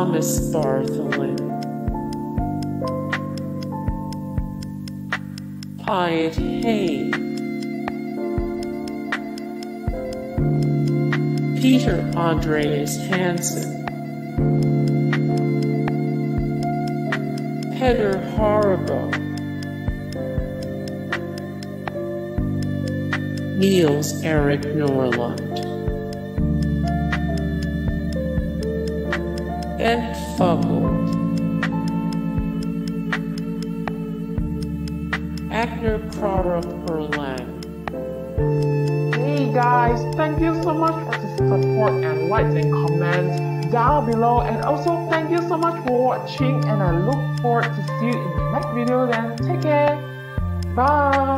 Thomas Bartholin, Piet Hein, Andreas Hansen, Peder Horrebow, Niels, Erik, Nrlund, and Fuglede, Agner, Krarup, Erlang. Hey guys, thank you so much for the support and likes and comments down below, and also thank you so much for watching, and I look forward to see you in the next video. Then take care, bye.